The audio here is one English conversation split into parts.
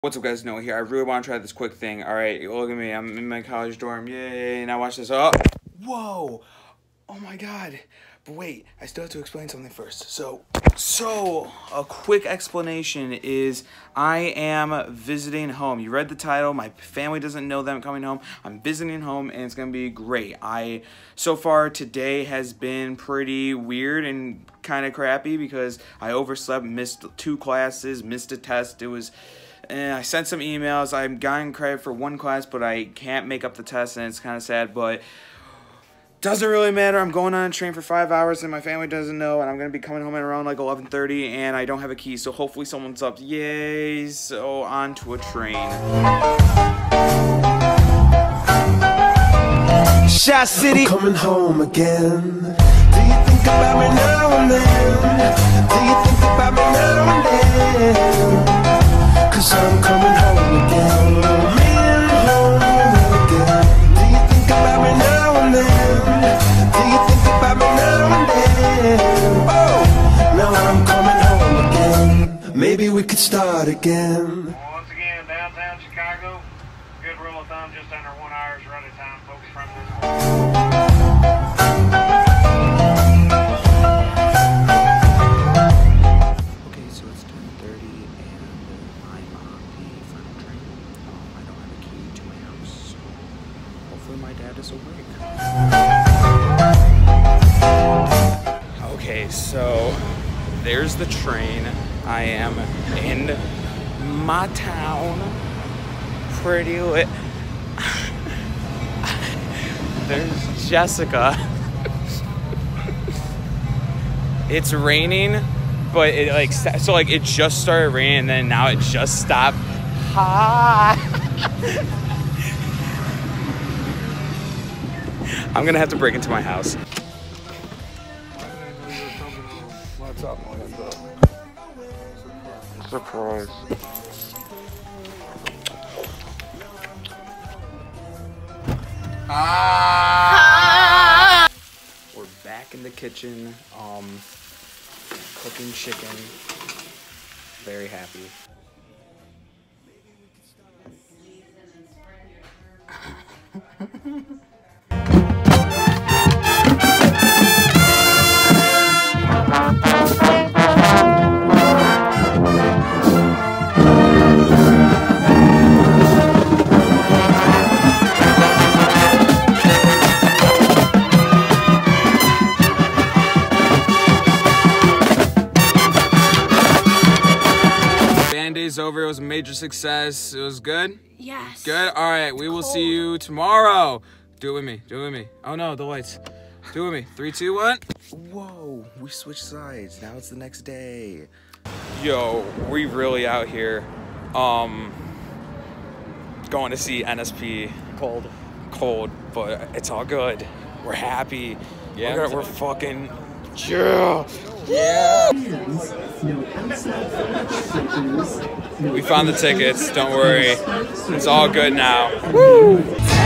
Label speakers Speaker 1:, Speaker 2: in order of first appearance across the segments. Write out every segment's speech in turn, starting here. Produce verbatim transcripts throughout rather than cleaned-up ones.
Speaker 1: What's up, guys? Noah here. I really want to try this quick thing. All right, look at me. I'm in my college dorm. Yay! Now watch this. Oh, whoa! Oh my God! But wait, I still have to explain something first. So, so a quick explanation is I am visiting home. You read the title. My family doesn't know that I'm coming home. I'm visiting home, and it's gonna be great. I so far today has been pretty weird and kind of crappy because I overslept, missed two classes, missed a test. It was. And I sent some emails. I'm getting credit for one class, but I can't make up the test, and it's kind of sad, but doesn't really matter. I'm going on a train for five hours, and my family doesn't know, and I'm going to be coming home at around like eleven thirty, and I don't have a key, so hopefully someone's up. Yay! So, on to a train.
Speaker 2: Shot City, I'm coming home again. Do you think about me now and then? Do you think about me now and then? Cause I'm coming home again, me home again. Do you think about me now and then? Do you think about me now and then? Oh, now I'm coming home again. Maybe we could start again.
Speaker 3: Once again, downtown Chicago, good rule of thumb, just under one hour's running time, folks, from this.
Speaker 1: My dad is awake. Okay, so there's the train. I am in my town. Pretty lit. There's Jessica. It's raining, but it like so like it just started raining and then now it just stopped. Hi. I'm gonna have to break into my house. Surprise. Ah! We're back in the kitchen, um, cooking chicken. Very happy. Day's over. It was a major success. It was good?
Speaker 4: Yes.
Speaker 1: Good? All right. We will see you tomorrow. Do it with me. Do it with me. Oh, no. The lights. Do it with me. Three, two, one. Whoa. We switched sides. Now it's the next day. Yo, we really out here. Um, going to see N S P. Cold. Cold. But it's all good. We're happy. Yeah. We're, we're fucking... Yeah. Yeah. We found the tickets, don't worry. It's all good now. Woo!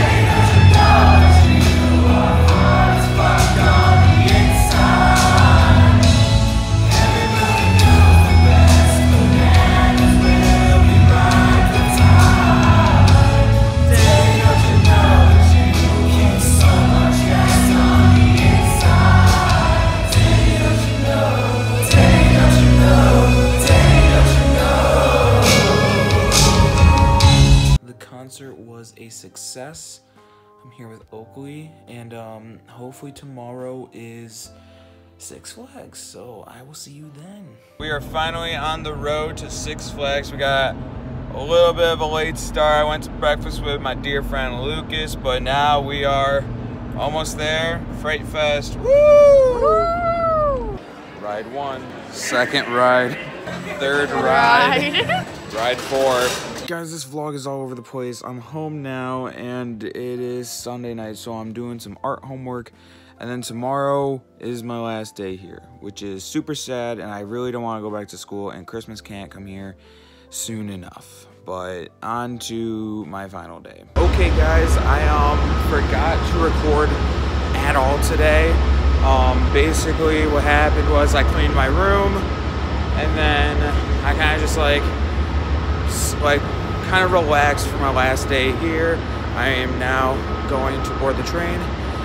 Speaker 1: Concert was a success. I'm here with Oakley, and um, hopefully tomorrow is Six Flags, so I will see you then. We are finally on the road to Six Flags. We got a little bit of a late start. I went to breakfast with my dear friend Lucas, but now we are almost there. Fright Fest. Woo! Woo! Ride one, second ride, third ride, ride, ride four. Guys, this vlog is all over the place. I'm home now, and it is Sunday night, so I'm doing some art homework, and then tomorrow is my last day here, which is super sad, and I really don't want to go back to school, and Christmas can't come here soon enough. But on to my final day. Okay, guys, I um forgot to record at all today. Um, basically, what happened was I cleaned my room, and then I kind of just like, like kind of relaxed for my last day here. I am now going to board the train.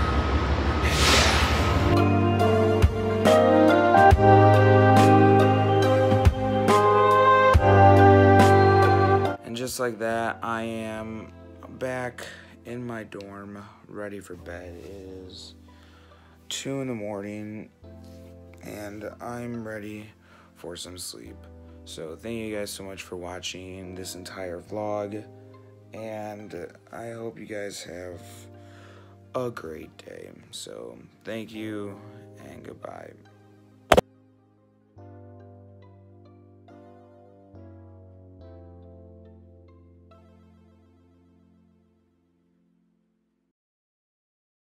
Speaker 1: And just like that, I am back in my dorm, ready for bed. It is two in the morning, and I'm ready for some sleep. So thank you guys so much for watching this entire vlog, and I hope you guys have a great day. So thank you and goodbye.